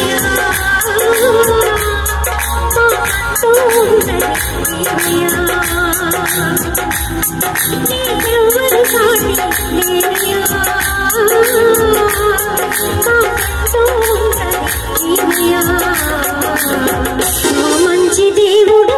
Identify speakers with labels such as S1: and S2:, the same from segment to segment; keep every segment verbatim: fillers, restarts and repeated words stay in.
S1: మంచి దేవుడు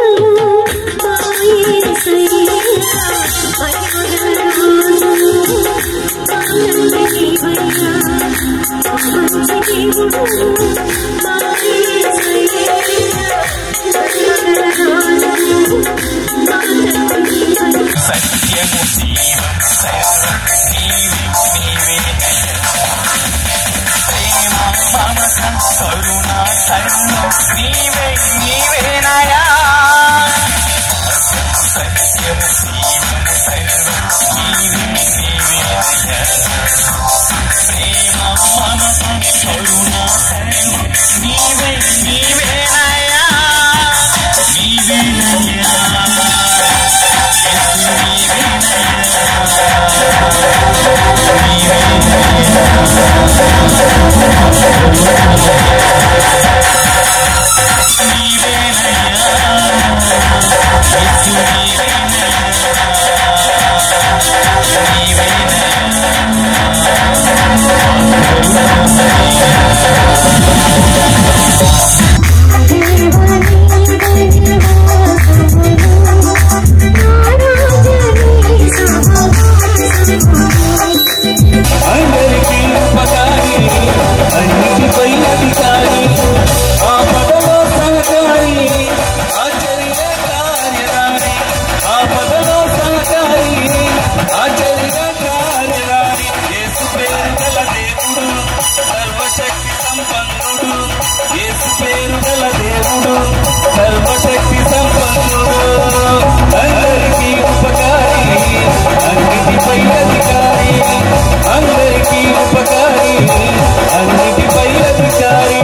S2: సర్వశక్తి సంపన్నుడు అందరికీ ఉపకారి అన్నిటిపై అధికారి అందరికీ ఉపకారి అన్నిటిపై అధికారి.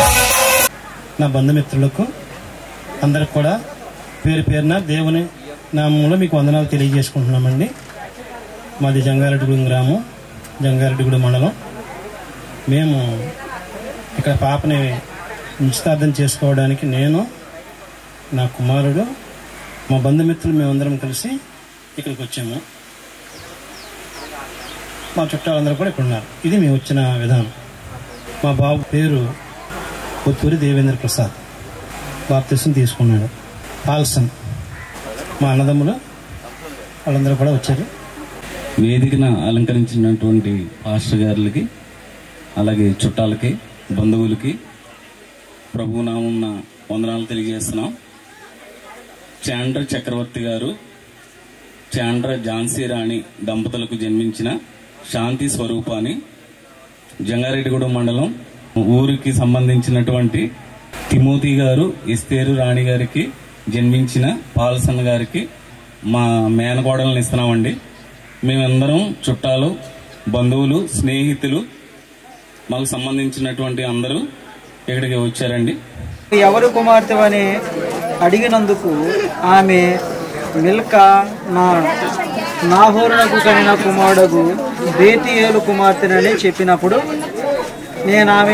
S3: నా బంధుమిత్రులకు అందరికి కూడా పేరు పేరున దేవుని నామంలో మీకు వందనాలు తెలియజేసుకుంటున్నామండి. మాది జంగారెడ్డిగూడెం గ్రామం, జంగారెడ్డిగూడెం మండలం. మేము ఇక్కడ పాపని నిశ్చితార్థం చేసుకోవడానికి నేను, నా కుమారుడు, మా బంధుమిత్రులు మేమందరం కలిసి ఇక్కడికి వచ్చాము. మా చుట్టాలందరూ కూడా ఇక్కడ ఉన్నారు. ఇది మేము వచ్చిన విధానం. మా బాబు పేరు పుత్తూరి దేవేంద్ర ప్రసాద్, బాప్తిసం తీసుకున్నాడు. పాల్సన్ మా అన్నదమ్ములు వాళ్ళందరూ కూడా వచ్చారు.
S4: వేదికను అలంకరించినటువంటి పాస్టర్ గారులకి, అలాగే చుట్టాలకి, బంధువులకి ప్రభునామం వందనాలు తెలియజేస్తున్నాం. చాండ్ర చక్రవర్తి గారు, చాండ్ర ఝాన్సీ రాణి దంపతులకు జన్మించిన శాంతి స్వరూపాన్ని జంగారెడ్డిగూడెం మండలం ఊరికి సంబంధించినటువంటి తిమోతి గారు, ఎస్తేరు రాణి గారికి జన్మించిన పాల్సన్ గారికి మా మేనకోడలను ఇస్తున్నామండి. మేమందరం చుట్టాలు, బంధువులు, స్నేహితులు, మాకు సంబంధించినటువంటి అందరూ ఇక్కడికి వచ్చారండి.
S5: ఎవరు కుమార్తె అని అడిగినందుకు ఆమె మిల్కా నా నాహోరునకు కనిన కుమారుడు బేతియేలు కుమార్తెనని చెప్పినప్పుడు నేను ఆమె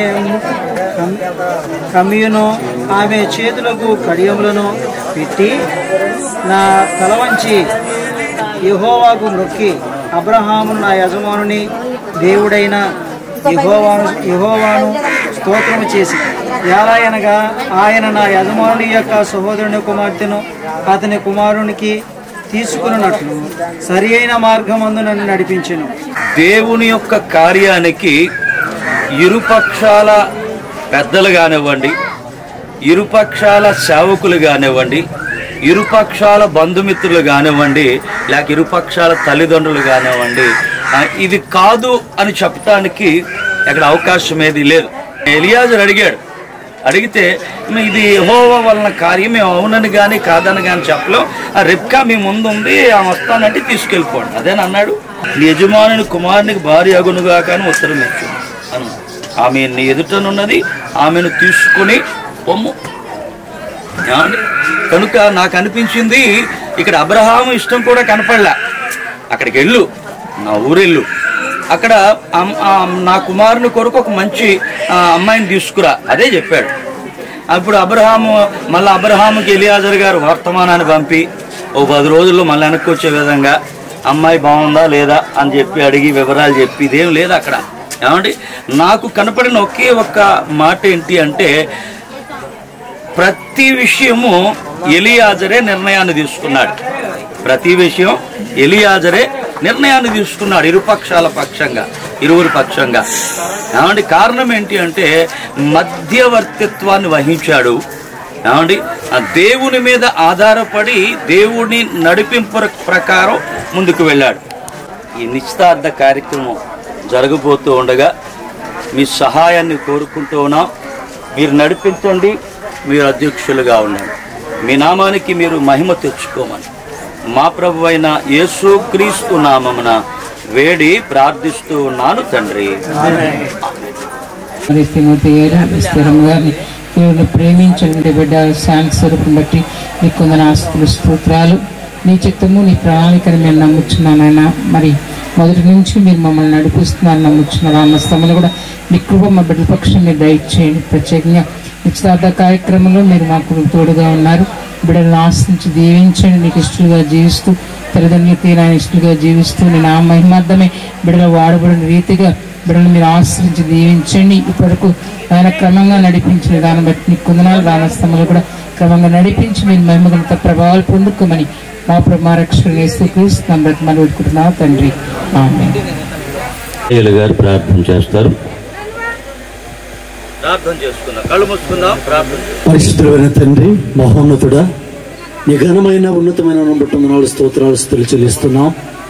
S5: కమ్యూను ఆమె చేతులకు కడియములను పెట్టి నా తల వంచి యెహోవాకు మొక్కి అబ్రహాము నా యజమానుని దేవుడైన యెహోవాను యెహోవాను స్తోత్రము చేసి ఎలాగనగా ఆయన నా యజమానుని యొక్క సహోదరుని కుమార్తెను అతని కుమారునికి తీసుకున్నట్లు సరి అయిన మార్గమందు నన్ను నడిపించెను.
S2: దేవుని యొక్క కార్యానికి ఇరుపక్షాల పెద్దలు కానివ్వండి, ఇరుపక్షాల సేవకులు కానివ్వండి, ఇరుపక్షాల బంధుమిత్రులు కానివ్వండి, లేక ఇరుపక్షాల తల్లిదండ్రులు కానివ్వండి, ఇది కాదు అని చెప్పడానికి ఎక్కడ అవకాశం ఏది లేదు. ఎలియాజరు అడిగాడు, అడిగితే ఇది యెహోవా వలన కార్యం, మేము అవునని కానీ కాదని కానీ చెప్పలేం, ఆ రెబ్కా మీ ముందు ఉంది, ఆమె వస్తానంటే తీసుకెళ్ళిపోండి అదేని అన్నాడు. నీ యజమానుని కుమారునికి భార్య అగునుగా కానీ ఉత్తరం ఇచ్చు అను, ఆమె నీ ఎదుటనున్నది, ఆమెను తీసుకుని పొమ్ము. కనుక నాకు అనిపించింది ఇక్కడ అబ్రహాము ఇష్టం కూడా కనపడలే. అక్కడికి వెళ్ళు, నా ఊరెళ్ళు, అక్కడ నా కుమారుని కొరకు ఒక మంచి అమ్మాయిని తీసుకురా, అదే చెప్పాడు. అప్పుడు అబ్రహాము మళ్ళీ అబ్రహాముకి ఎలియాజర్ గారు వర్తమానాన్ని పంపి ఓ పది రోజుల్లో మళ్ళీ వెనక్కి వచ్చే విధంగా అమ్మాయి బాగుందా లేదా అని చెప్పి అడిగి వివరాలు చెప్పి ఇదేం లేదు అక్కడ. ఏమండి, నాకు కనపడిన ఒకే ఒక్క మాట ఏంటి అంటే ప్రతి విషయము ఎలియాజరే నిర్ణయాన్ని తీసుకున్నాడు. ప్రతి విషయం ఎలియాజరే నిర్ణయాన్ని తీసుకున్నాడు ఇరుపక్షాల పక్షంగా, ఇరువురి పక్షంగా. ఏమండి, కారణం ఏంటి అంటే మధ్యవర్తిత్వాన్ని వహించాడు. ఏమండి, దేవుని మీద ఆధారపడి దేవుని నడిపింపు ప్రకారం ముందుకు వెళ్ళాడు. ఈ నిశ్చితార్థ కార్యక్రమం జరగబోతూ ఉండగా మీ సహాయాన్ని కోరుకుంటూ ఉన్నాం. మీరు నడిపించండి, మీరు అధ్యక్షులుగా ఉండండి, మీ నామానికి మీరు మహిమ తెచ్చుకోమని మా ప్రభు అయిన యేసు క్రీస్తు నామమున వేడి ప్రార్థిస్తూ ఉన్నాను తండ్రి.
S6: దేవుని ప్రేమించండి బిడ్డ శాంతి స్వరూపం బట్టి నీకు కొందరు ఆస్తులు స్తోత్రాలు. నీ చిత్తము నీ ప్రణాళికను మేము నమ్ముచున్నానైనా. మరి మొదటి నుంచి మీరు మమ్మల్ని నడిపిస్తున్నారని నమ్ముచున్నారు. ఆ సమయంలో కూడా మీ కృప మా బిడ్డల పక్షం మీరు దయచేయండి. ప్రత్యేకంగా నిశ్చితార్థ కార్యక్రమంలో మీరు మాకు తోడుగా ఉన్నారు. బిడ్డలను ఆశించి దీవించండి. నీకు ఇష్టలుగా జీవిస్తూ తల్లిదండ్రులకి నా ఇష్టలుగా జీవిస్తూ నేను ఆ మహిమార్థమే బిడ్డలు వాడబడిన రీతిగా బిడ్డలు మీరు ఆశ్రయించి దీవించండి. ఇప్పటికు ఆయన క్రమంగా నడిపించిన దాన్ని బట్టి నీకు కొందనాలు రానస్తములు కూడా క్రమంగా నడిపించి మీరు మహిమగంత ప్రభావాలు పొందుకోమని మా ప్రభు రక్షణ యేసుక్రీస్తు బట్టి మనం వేడుకుంటున్నాం తండ్రి. ఆమేన్.
S2: గారు ప్రార్థన చేస్తారు. ప్రార్థన చేసుకుందాం, కళ్ళు మూసుకుందాం, ప్రార్థన.
S7: పరిశుద్ధుడైన తండ్రి, మహోన్నతుడా, నీ ఘనమైన ఉన్నతమైన నాలుగు స్తోత్రాలు స్తుతులు చెల్లిస్తున్నాం.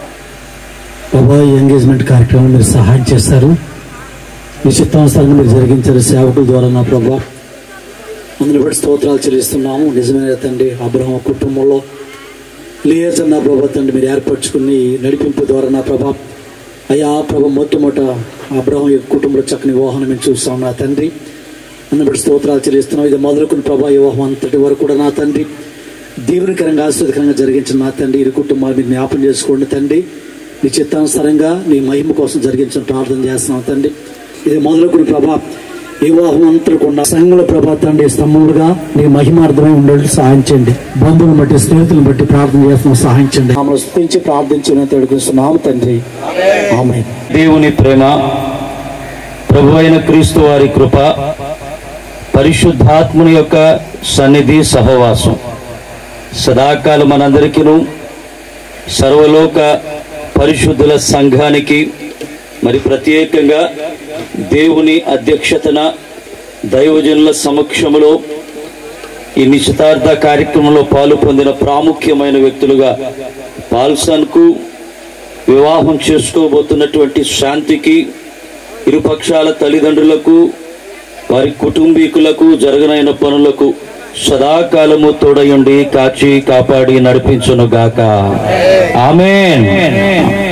S7: బాబా, ఈ ఎంగేజ్మెంట్ కార్యక్రమం మీరు సహాయం చేశారు. మీ చిత్తానుసారంగా మీరు జరిగించారు సేవకుల ద్వారా నా ప్రభా. అందుని బట్టి స్తోత్రాలు చెల్లిస్తున్నాము. నిజమైన తండ్రి, అబ్రహాము కుటుంబంలో లియేజర్ నా ప్రభా తండ్రి మీరు ఏర్పరచుకుని నడిపింపు ద్వారా నా ప్రభా అయ్యా ప్రభా మొట్టమొదట అబ్రహాం యొక్క కుటుంబంలో చక్కని వివాహం మేము చూస్తాం నా తండ్రి. అందుని బట్టి స్తోత్రాలు చెల్లిస్తున్నాం. ఇది మొదలుకుని ప్రభా వివాహం అంతటి వరకు కూడా నా తండ్రి దీవెనకరంగా ఆశీర్వదకరంగా జరిగించిన నా తండ్రి ఇరు కుటుంబాలు మీరు జ్ఞాపం చేసుకోండి తండ్రి. నీ చిత్తానుసారంగా నీ మహిమ కోసం జరిగించిన ప్రార్థన చేస్తున్నాం తండ్రి. ఇది మొదలుకుని ప్రభా వివాహం అంతకుండా సంఘంలో ప్రభా తండ్రి స్తంభములుగా నీ మహిమార్థమై ఉండేట్టు సహాయం చేయండి. బంధువులను బట్టి స్నేహితులను బట్టి ప్రార్థన చేస్తున్నాం, సహాయం చేయండి. మమ్మల్ని స్తుతించి ప్రార్థించిన తెలుగుతున్నాము తండ్రి. ఆమేన్.
S2: దేవుని ప్రేమ, ప్రభు అయిన క్రీస్తు వారి కృప, పరిశుద్ధాత్ముని యొక్క సన్నిధి సహవాసం సదాకాలం మనందరికీను సర్వలోక పరిశుద్ధుల సంఘానికి మరి ప్రత్యేకంగా దేవుని అధ్యక్షతన దైవజనుల సమక్షంలో ఈ నిశ్చితార్థ కార్యక్రమంలో పాలు పొందిన ప్రాముఖ్యమైన వ్యక్తులుగా పాల్సన్కు, వివాహం చేసుకోబోతున్నటువంటి శాంతికి, ఇరుపక్షాల తల్లిదండ్రులకు, వారి కుటుంబీకులకు జరగనైన పనులకు సదాకాలము తోడయుండి కాచి కాపాడి నడిపించునుగాక. ఆమేన్.